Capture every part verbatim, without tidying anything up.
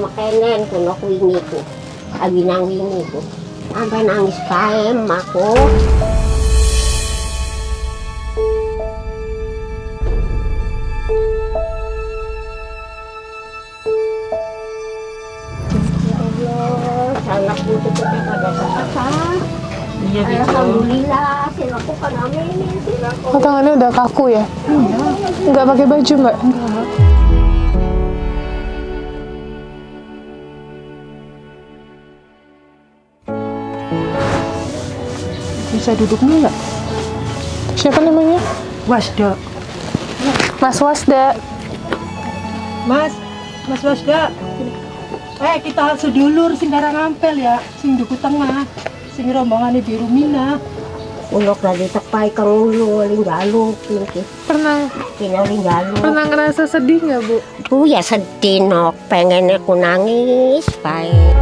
Makenen kuno wingi ku. Abi nang wingi ku. Sampai nangis kae emakku. Anak butuh kita pada sehat. Iya, alhamdulillah, silaku kan amin, silaku. Oh, tangannya udah kaku ya? Enggak. Enggak pakai baju, Mbak? Enggak. Bisa duduk dulu nggak? Siapa namanya? Wasda. Mas Wasda. Mas, Mas Wasda. Eh, kita sedulur sing garang ampel ya, sing duku tengah, sing rombongan biru mina. Ulok dari tepai kang ulu linggalu pinki. Pernah Kina linggalu. pernah ngerasa sedih nggak, Bu? Bu ya sedih nok, pengennya ku nangis baik.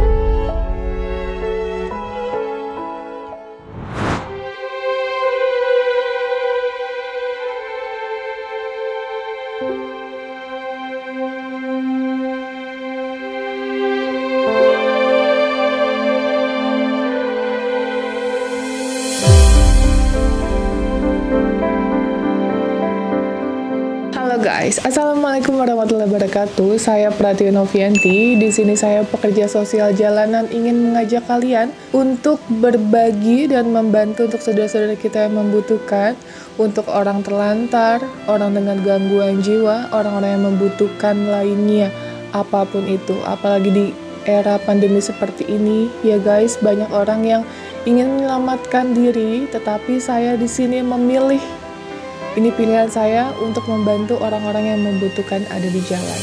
Halo guys, assalamualaikum warahmatullahi wabarakatuh. Saya Pratiwi Novianti. Di sini saya pekerja sosial jalanan ingin mengajak kalian untuk berbagi dan membantu untuk saudara-saudara kita yang membutuhkan, untuk orang terlantar, orang dengan gangguan jiwa, orang-orang yang membutuhkan lainnya, apapun itu. Apalagi di era pandemi seperti ini, ya guys, banyak orang yang ingin menyelamatkan diri, tetapi saya di sini memilih. Ini pilihan saya untuk membantu orang-orang yang membutuhkan ada di jalan.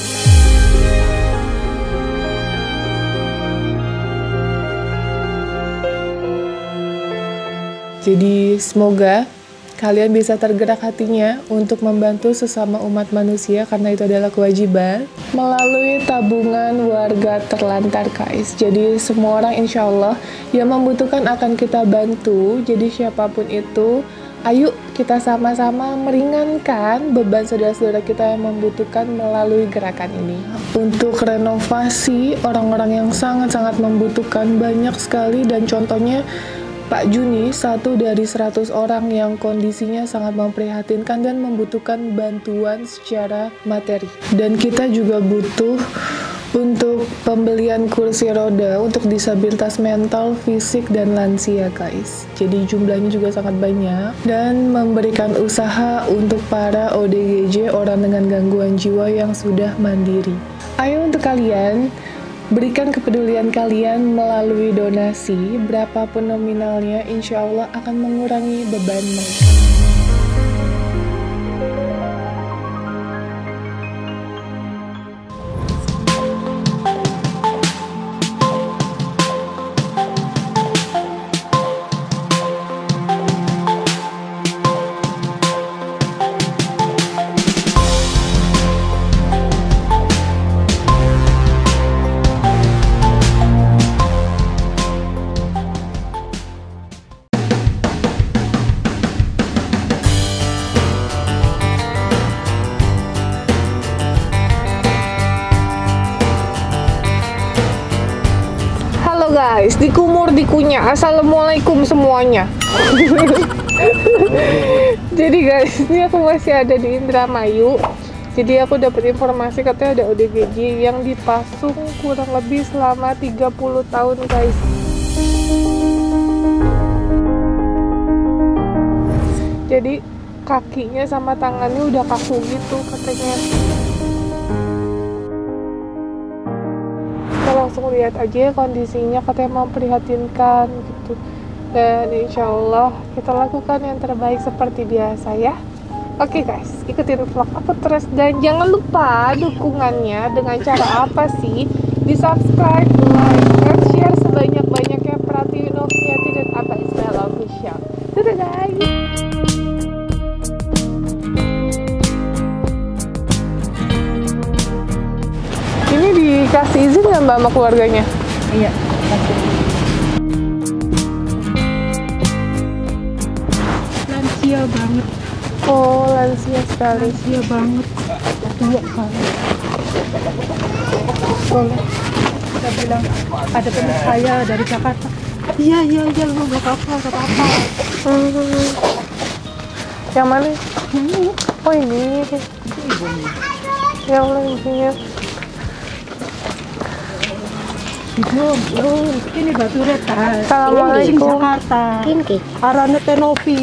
Jadi semoga kalian bisa tergerak hatinya untuk membantu sesama umat manusia karena itu adalah kewajiban melalui tabungan warga terlantar guys. Jadi semua orang insya Allah yang membutuhkan akan kita bantu. Jadi siapapun itu, ayo kita sama-sama meringankan beban saudara-saudara kita yang membutuhkan melalui gerakan ini. Untuk renovasi orang-orang yang sangat-sangat membutuhkan banyak sekali, dan contohnya Pak Juni, satu dari seratus orang yang kondisinya sangat memprihatinkan dan membutuhkan bantuan secara materi. Dan kita juga butuh untuk pembelian kursi roda untuk disabilitas mental, fisik, dan lansia guys. Jadi jumlahnya juga sangat banyak. Dan memberikan usaha untuk para O D G J, orang dengan gangguan jiwa yang sudah mandiri. Ayo untuk kalian, berikan kepedulian kalian melalui donasi, berapapun nominalnya, insya Allah akan mengurangi beban mereka. Guys, dikumur dikunyah. Assalamualaikum semuanya. Jadi guys, ini aku masih ada di Indramayu. Jadi aku dapat informasi katanya ada O D G J yang dipasung kurang lebih selama tiga puluh tahun guys. Jadi kakinya sama tangannya udah kaku gitu katanya. Langsung lihat aja kondisinya, katanya memprihatinkan gitu. Dan insya Allah kita lakukan yang terbaik seperti biasa ya. Oke guys, ikutin vlog aku terus, dan jangan lupa dukungannya dengan cara apa sih? Di subscribe, like, dan share sebanyak-banyaknya. Pratiwi Novianti dan Abah Ismail Official. Dadah guys. Ini dikasih izin nggak Mbak sama keluarganya? Iya, kasih. Lansia banget. Oh, lansia sekali. Lansia banget. Tua banget. boleh. Saya bilang ada teman saya dari Jakarta. Iya iya iya, lu nggak apa-apa nggak apa-apa. Hmm. Yang mana? Hmm. Oh ini. Yang lainnya. Belum belum. Ini batu retas. Assalamualaikum. Ini Jakarta. Ini Arane Tenovi.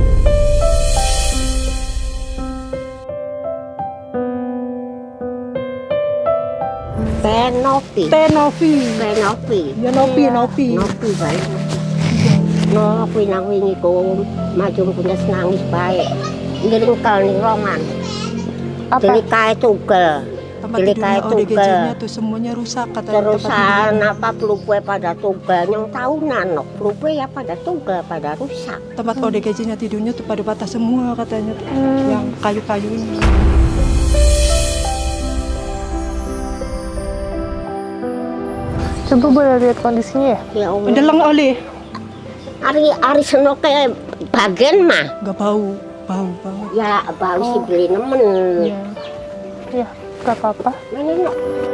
Tenovi. Tenovi. Tenovi. Ya Novi Novi. Novi baik. No, kuwi nang wingi ku maju punya nangis baik. Ngeringkal ning rongan. Apa? Jadi kae tugel. Tempat Jadi tidurnya kae O D G tugel. J-nya tuh semuanya rusak katanya. Terusan apa pelupue pada tugel yang tahunan no. Pelupue ya pada tugel pada rusak. Tempat O D G J-nya tidurnya tuh pada patah semua katanya. Hmm. Yang kayu-kayu ini. Coba boleh lihat kondisinya ya? Ya Allah. Mendeleng oleh. Ari ari senoke bagian mah. Nggak bau, bau banget. Ya bau si beli nemen. Ya. Ya, gak apa-apa. Mana no?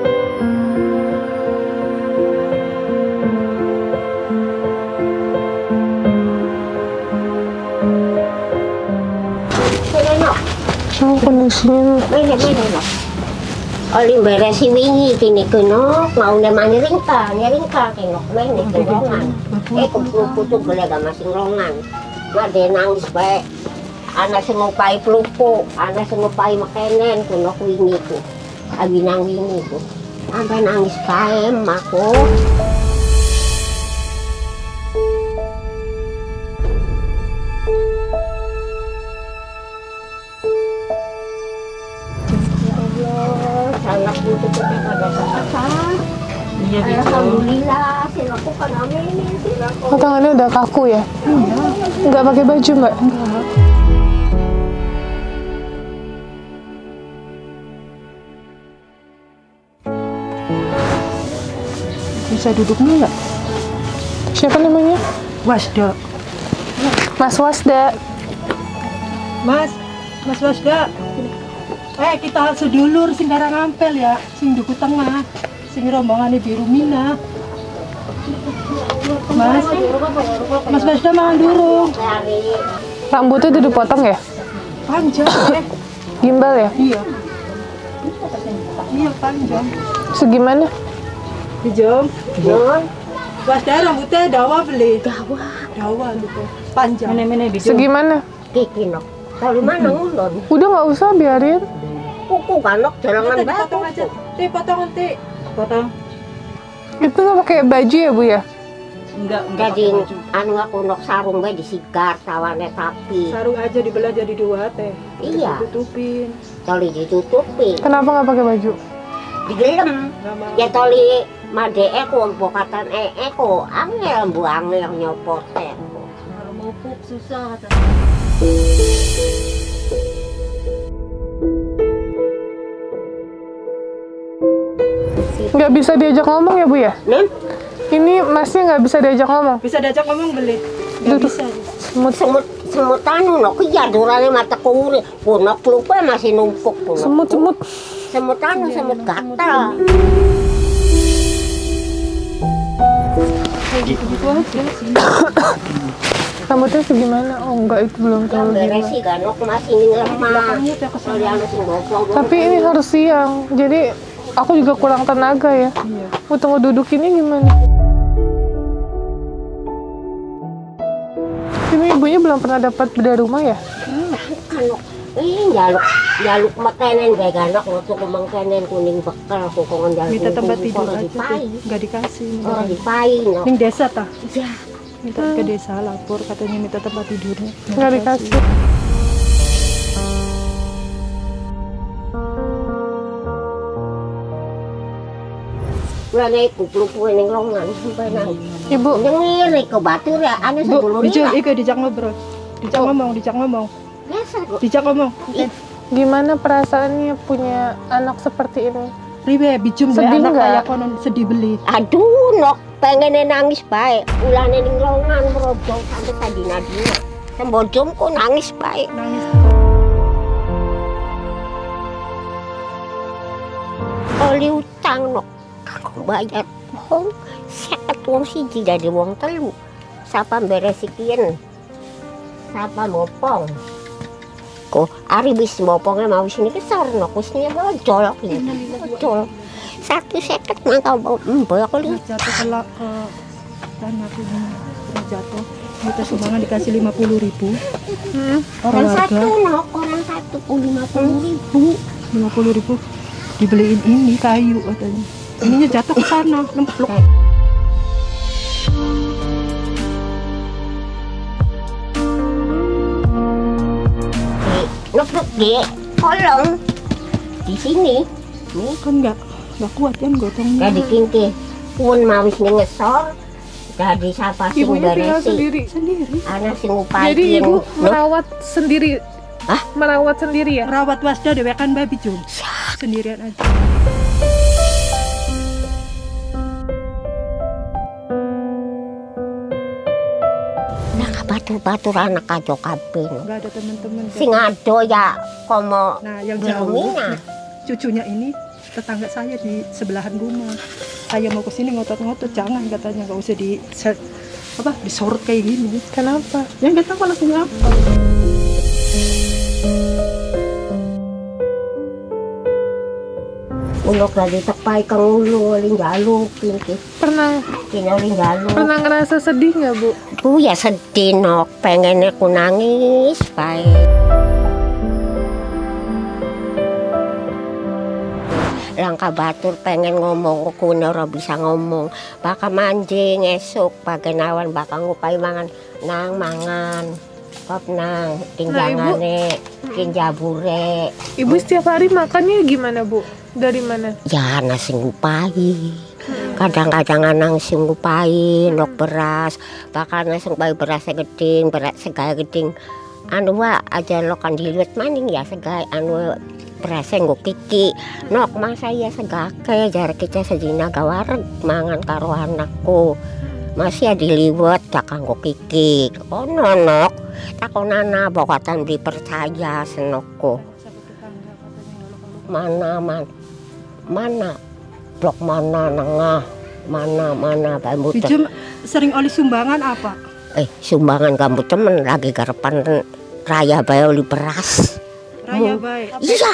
Mana no? Oh, kondisinya. Mana mana no? Oli beresi wingi kini kena mau nemani ringka, ringka kena mana kerongan. Eh kupu-kupu belega masih rongan. Ada nangis baik. Anak sengupai pelupu, anak sengupai makenen kuno wingi ku. Abi nang wingi ku. Sampai nangis baik aku. Sangat butuh kepada kakak. Iya gitu. Alhamdulillah, silakan amin, silakan. Oh, tangannya udah kaku ya? Nggak pakai baju mbak? Bisa duduknya nggak? Siapa namanya? Wasda. Mas Wasda. Mas, Mas Wasda. Eh kita sedulur sing Karang Ampel ya, sing Duku Tengah, sing rombongan biru mina. Mas, Mas Wasda mangan durung. Rambutnya udah dipotong ya? Panjang eh. Gimbal ya? Iya. Iya panjang. Segimana? Dijom. John, Wasda rambutnya dawa beli. dawa, Dawa gitu. Panjang. Mene-mene Segimana? kiki nok. Kalau mana ngulon? Udah nggak usah, biarin. Kuku kanok jalangan batu. Potong aja. Ti potong nanti. Potong. Itu nggak pakai baju ya bu ya? Enggak, Jadi anu aku nok sarung bae disigar tawane tapi. sarung aja dibelah jadi dua teh. Iya, Tutupin. toli ditutupi, Kenapa nggak pakai baju? digelem. Nggak mau. Ya toli made eko bokatan e eko angel bu angel nyopot teh. Kalau mau pup susah. Nggak bisa diajak ngomong ya bu ya? Nen, Ini masnya nggak bisa diajak ngomong. Bisa diajak ngomong beli. Nggak Duduk. bisa. Semut, semut semut anu nok iya durane mata kuuri. Punok lupa masih numpuk punok. semut, semut. Semut anu semut gatal. Rambutnya segimana? Oh enggak, itu belum Yang tahu beres gimana. sih ganok masih ning lemah. Toli anu sing gosong. Tapi ini harus siang, jadi aku juga kurang tenaga ya. Iya. Mau tunggu duduk ini gimana? Ini ibunya belum pernah dapat bedah rumah ya? Kanok. Ih, jaluk jaluk makanan bae ganok waktu ku mangkenen kuning bekal ku kongon jaluk. Minta tempat tidur Orang aja dipai. tuh. Nggak dikasih. Orang dipai no. Ning desa tah. Iya. Minta ke desa lapor katanya minta tempat tidurnya. Nggak dikasih. Mulane iku plupu ning longan sampai nang. Ibu, Ngiri ke batur ya anu Bu, sedulur dijak ini. iko dijak ngobrol. Dijak ngomong, dijak ngomong. Biasa kok. Dijak ngomong. gimana perasaannya punya anak seperti ini? Ribe bijum Sedih anak nggak? kayak konon sedih beli. Aduh, nok pengen nangis bae. Ulane ning longan merobong sampai tadi nadina. Sembojomku nangis bae. Nangis. Oli utang nok aku bayar wong seket wong siji dari wong telu. Sapa beresikien, sapa bopong. Ko ari wis bopongnya mau sini kesar, no kusnya bocol, bocol. Satu seket mangkau boy aku lihat. Jatuh kelak ke tanah aku ini jatuh. Kita sumbangan dikasih lima puluh ribu. Hmm. Orang Keluarga. satu, no orang satu pun lima puluh ribu. lima puluh ribu dibeliin ini kayu katanya. Ininya jatuh ke sana, nemplok. Nemplok di kolong di sini. Nih Kan nggak nggak kuat kan gotongnya. gak dikingki pun mawis ngesor. Jadi siapa sing Ibunya tinggal beresi? sendiri. Sendiri. Anak sing upayin. Jadi ibu Loh, merawat sendiri. Hah? Merawat sendiri ya? Rawat wasda dewekan babi Jum. Sendirian aja. nah batur-batur anak kajo kabeh. Nggak ada teman-teman. Sing ado ya komo Nah, yang jauh, Berumina. cucunya ini tetangga saya di sebelahan rumah. Saya mau ke sini ngotot-ngotot, jangan katanya, nggak usah di se- apa disorot kayak gini. Kenapa? Ya nggak tahu alasannya apa. unok lagi tepai kang ulu ling jaluk pinki Pernah kini ling jaluk. pernah ngerasa sedih nggak bu? Bu ya sedih nok pengennya ku nangis baik. Langkah batur pengen ngomong ku ora bisa ngomong. Baka manjing esok pagenawan baka ngupai mangan nang mangan. Kop nang tinjangane kinjabure. Ibu setiap hari makannya gimana bu? Dari mana? Ya nasi ngupai. Kadang-kadang anang sing ngupai nok beras. Bahkan nasi ngupai berasnya geding, beras segala geding. Anu wa aja lo kan dilihat maning ya segala anu berasnya nggo kiki. Nok mang saya segake jar kita sejina gawareg mangan karo anakku. Masih diliwet tak kanggo kiki. Oh nonok takonana bokatan dipercaya senokku. Mana man mana blok mana nengah mana mana bambu te- Bijum sering oleh sumbangan apa? eh sumbangan kamu temen lagi garepan raya bae oli beras. Raya Mu- baik. Iya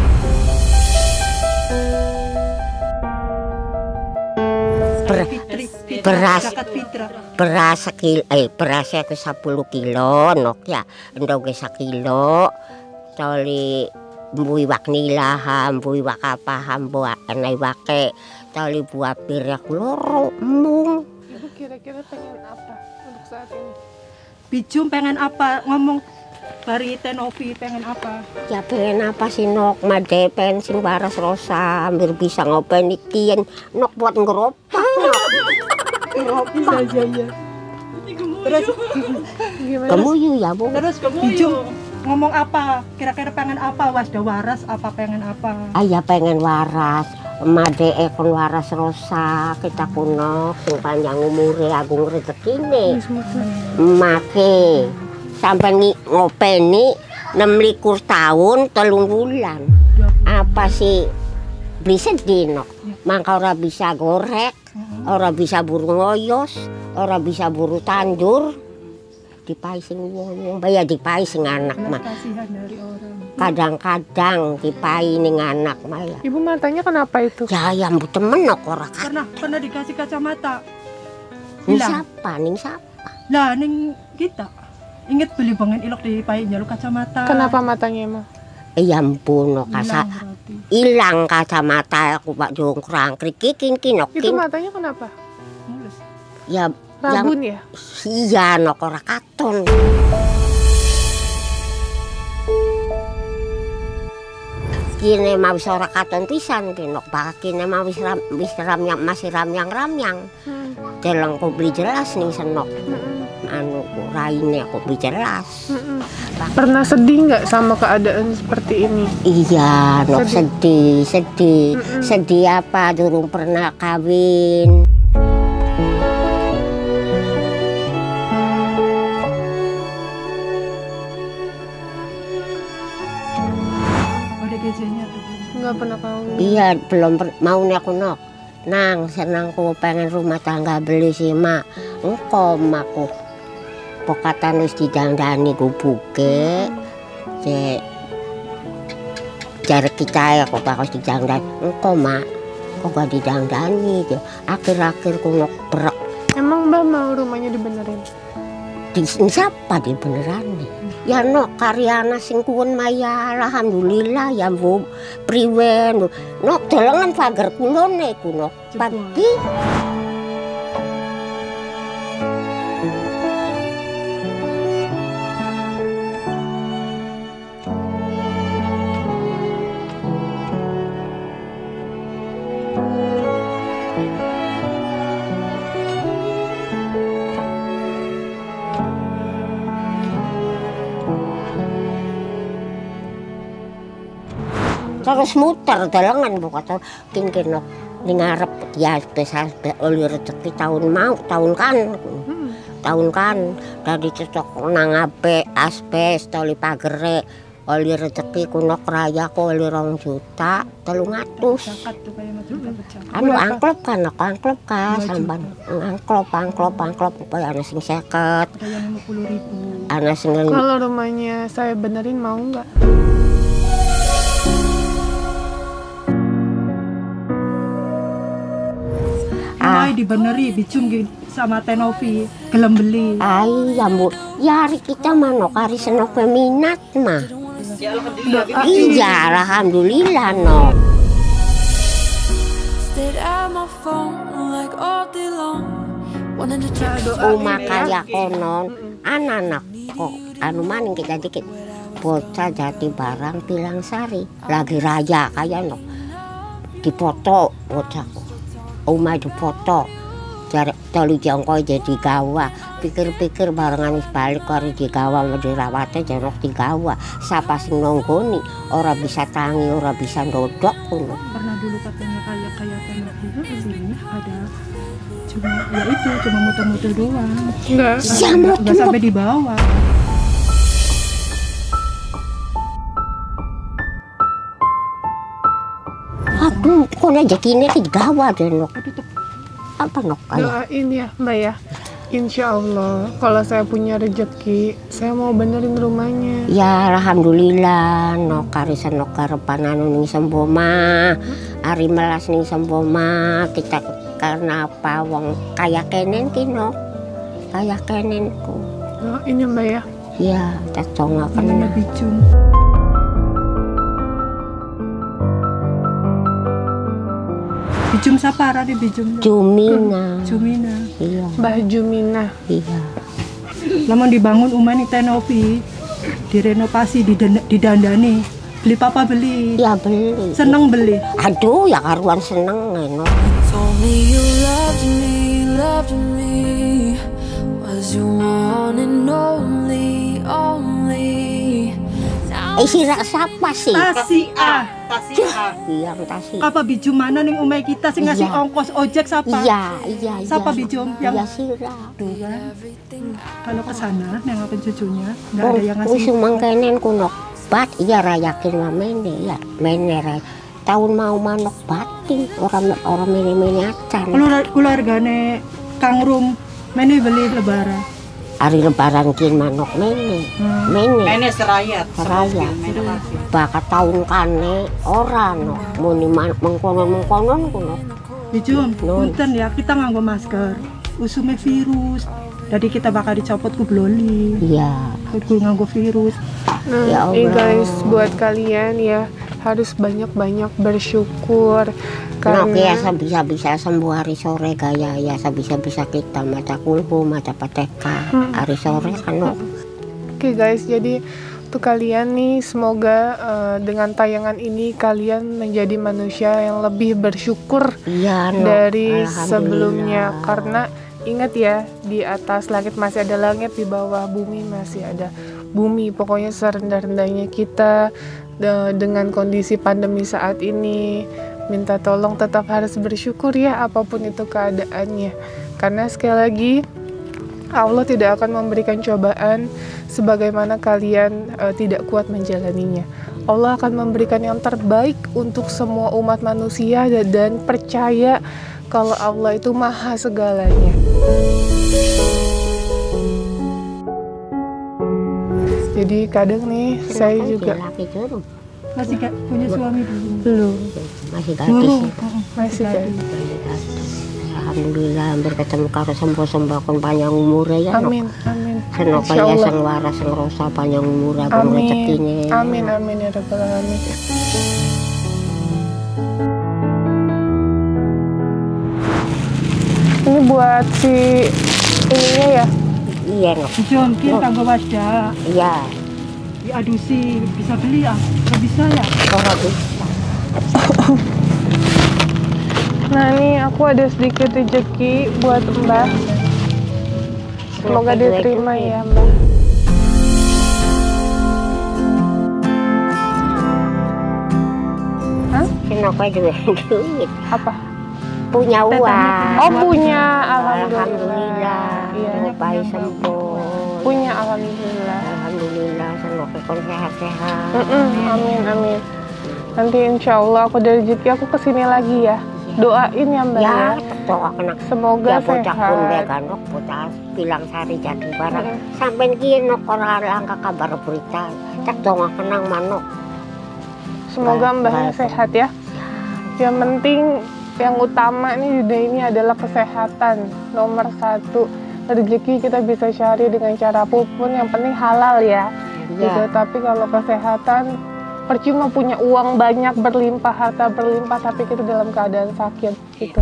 Ber- Fitri, fitri, beras. zakat fitrah. beras sekilo eh berasnya ke sepuluh kilo nok ya endog sekilo toli mbui wak nilaham mbui wak apa hambo anai wake toli buah pirak loro mung. Ibu kira-kira pengen apa untuk saat ini? Bijum pengen apa? Ngomong Bari Tenovi pengen apa? Ya pengen apa sih nok made pensin waras rosa hampir bisa ngopen ikian nok buat ngeropang Bisa aja ya. Terus Gimana? kemuyu ya bu. terus Bijum ngomong apa? Kira-kira pengen apa? Wasda waras apa pengen apa? Ayah pengen waras made ekon waras rosa kita kuno sing panjang umure agung rezekine make sampai ngi- ngopeni enam likur tahun telung bulan apa sih beli sedih nok mangka ora bisa gorek ora bisa buru ngoyos ora bisa buru tandur dipai sing wong bayar dipai sing anak mah Kasihan dari orang. kadang-kadang dipai ning anak mah ya Ibu matanya kenapa itu? ya ya mbu temen nok ora kan Pernah pernah dikasih kacamata. ning Hilang. siapa ning siapa Lah ning kita. Ingat beli banget ilok di pai jalur kacamata. Kenapa matanya emang? eh ya ampun nok Hilang kasa berarti. ilang kacamata aku pak jongkrang krikikin kinok Itu kin matanya kenapa? Mulus. ya Rabun ya? iya nok ora katon kini mau wis ora katon pisan kinok bak kini mau wis ram, wis ramyang masih ramyang ramyang Hmm. deleng aku beli jelas nih senok Mm-mm. anu raine aku beli jelas Mm-mm. Pernah sedih nggak sama keadaan seperti ini? iya nok sedih sedih Mm-mm. sedih apa durung pernah kawin. Ada gejanya tuh. Nggak pernah kawin. Iya belum per- mau nih aku nok Nang senang ku pengen rumah tangga beli sih mak. Engko makku pokatan wis didandani gubuke. Cek jarak kita ya kok bakal didangdan. Engko mak kok gak didandani. Akhir-akhir ku nok berak. Emang Mbak mau rumahnya dibenerin? Di siapa di beneran nih? Ya no karyana sing kuwun maya alhamdulillah ya Bu priwen no dolengan pagar kulone kuno pagi terus muter dalangan bu kata kingkin no ngarep ya besar oli rezeki tahun mau tahun kan hmm. tahun kan dari cocok nang ape aspes toli pagere oli rezeki kunok raya ko oli rong juta telung atus anu angklop kan aku angklop kan samban angklop angklop angklop supaya ana sing seket ana sing kalau rumahnya saya benerin mau nggak? Mulai dibeneri bijum sama Tenovi gelem beli. Ay ya Bu, ya hari kita mano kari senok peminat mah. Ya alhamdulillah. Iya alhamdulillah no. Uma kaya konon anak-anak kok anu maning kita dikit bocah Jati Barang Pilang Sari lagi raya kaya no dipoto bocahku. Uma itu foto, cari tali jongkoi jadi gawa. Pikir-pikir barengan wis balik karo di gawa mau dirawatnya jorok di gawa. Siapa sing nonggoni, ora bisa tangi, ora bisa ndodok kuno. Pernah dulu katanya kayak kayak tanah itu sini ada cuma ya itu cuma muter-muter doang. Enggak. Ya, Enggak sampai di bawah. Aduh, kok rezekinya di gawa deh nok. Apa nok kayak? Doain ya Mbak ya. Insya Allah kalau saya punya rezeki, saya mau benerin rumahnya. Ya alhamdulillah nok karisan nok karepan anu ning semboma. Ari melas ning semboma kita karena apa wong kaya kenen ki nok. Kaya kenenku. Doain ya Mbak ya. Ya, tak tonga kena bijum. Bijum sapara di bijum. Jumina. Jumina. Iya. Mbah Jumina. Iya. Lama dibangun umah ning Tenovi, direnovasi, didandani. Beli papa beli. Ya beli. Seneng beli. Aduh, ya karuan seneng eno. Eh sirak siapa sih? Tasia. Tasia. Iya, Tasia. Apa bijum mana ning umah kita sing ngasih Iya. ongkos ojek siapa? Iya, iya, iya. Siapa bijum yang Iya sirak. tuh kan? Kalau ke sana nengokin cucunya, enggak Oh, ada yang wis ngasih. mangkenen kunok bat iya rayakin wa mene ya. Mene ray. Tahun mau manok batin orang orang mene-mene acan. Keluar keluargane Kang Rum mene beli lebaran. Hari lebaran kin manok mene. Hmm. Mene. Mene serayat. Seraya. Bakat tahun kane ora no. Muni mengkonon-mengkonon kunok. Bijum, Nun. punten ya kita nganggo masker. Usume virus. Jadi kita bakal dicopot ku bloli. Iya. Ku nganggo virus. Nah, Ya ini Allah. guys buat kalian ya harus banyak-banyak bersyukur Karena karena ya bisa-bisa sembuh hari sore gaya ya bisa-bisa kita mata kulhu mata pateka Hmm. hari sore kan no. Oke guys, jadi untuk kalian nih semoga eh, dengan tayangan ini kalian menjadi manusia yang lebih bersyukur Iya no. dari Alhamdulillah. sebelumnya karena ingat ya di atas langit masih ada langit, di bawah bumi masih ada bumi. Pokoknya serendah-rendahnya kita de- dengan kondisi pandemi saat ini minta tolong tetap harus bersyukur ya apapun itu keadaannya, karena sekali lagi Allah tidak akan memberikan cobaan sebagaimana kalian uh, tidak kuat menjalaninya. Allah akan memberikan yang terbaik untuk semua umat manusia dan percaya kalau Allah itu maha segalanya. Jadi kadang nih saya juga laki dulu. Masih gak punya suami dulu? belum, Masih Dulu. gadis. Heeh, masih kan. Alhamdulillah berketemu karo sembuh-sembuh kon panjang umur ya. Amin, amin. Senapa Insya ya Allah. sing waras sing rosa panjang umur abang Amin, rezekine. amin, amin ya rabbal alamin. Ini buat si ininya ya. Iya nok. Dijongkin kanggo wasda. Iya. Diadusi bisa beli ya? Nggak bisa ya? Ora bisa. Nah ini aku ada sedikit rezeki buat Mbah. Semoga diterima ya Mbah. Hah? Senapa juga duit. Apa? Punya uang. Oh punya, alhamdulillah. Alhamdulillah. Iya. Bayi sempur. Punya alhamdulillah. Alhamdulillah senapa kon sehat-sehat. Mm-mm, amin amin. Nanti insya Allah aku ada rezeki aku kesini lagi ya. Doain ya Mbak ya. Ya, doa kena. Semoga Ya bocah pun sehat. bekan nok bocah bilang sari jadi barang. Mm. Sampai kieu nok ora angka kabar berita. Cak donga kenang manuk. Semoga Baik, Mbahnya baik. sehat ya. Yang penting yang utama nih di dunia ini adalah kesehatan nomor satu. Rezeki kita bisa cari dengan cara apapun, yang penting halal ya. Gitu. Iya. Tapi kalau kesehatan, percuma punya uang banyak berlimpah, harta berlimpah, tapi kita dalam keadaan sakit gitu.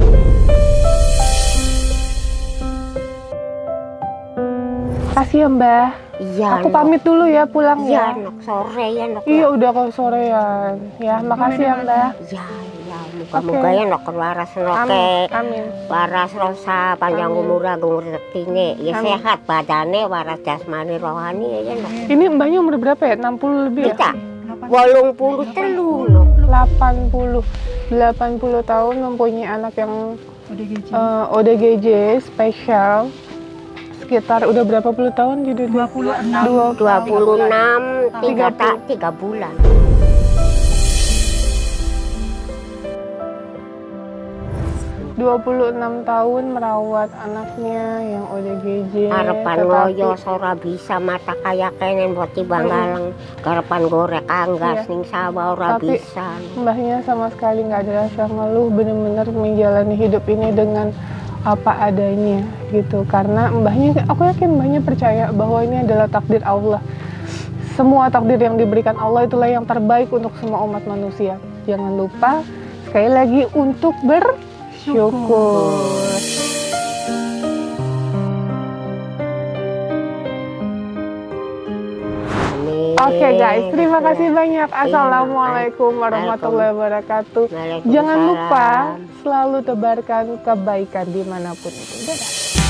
Kasih ya Mbah. Iya. Aku Nok. pamit dulu ya pulang Iya, ya. nok sore ya nok. Iya udah ke sorean. Ya makasih ya Mbah. Iya, iya. Muga-muga ya nok waras Amin. noke. Amin. Waras rosa panjang Amin. umur umur rezekine. Ya Amin. sehat badane, waras jasmani rohani ya nok. Ini Mbahnya umur berapa ya? enam puluh lebih ya? Kita wolung puluh telu nok. delapan puluh. delapan puluh tahun mempunyai anak yang O D G J. eh, O D G J spesial. Sekitar udah berapa puluh tahun jadi dua puluh enam. Dua, dua puluh enam tiga Tiga tak tiga bulan. dua puluh enam tahun merawat anaknya yang O D G J. Harapan tetapi- ngoyo sora bisa mata kaya kenen buat banggalang. Harapan gorek anggas Iya. ning sawah ora Tapi- bisa. Mbahnya sama sekali nggak ada rasa ngeluh, bener-bener menjalani hidup ini dengan apa adanya gitu. Karena mbahnya, aku yakin mbahnya percaya bahwa ini adalah takdir Allah. Semua takdir yang diberikan Allah itulah yang terbaik untuk semua umat manusia. Jangan lupa sekali lagi untuk bersyukur. Amin. Oke guys, terima kasih banyak. Assalamualaikum warahmatullahi wabarakatuh. Waalaikumsalam. Jangan lupa selalu tebarkan kebaikan dimanapun itu. Dadah.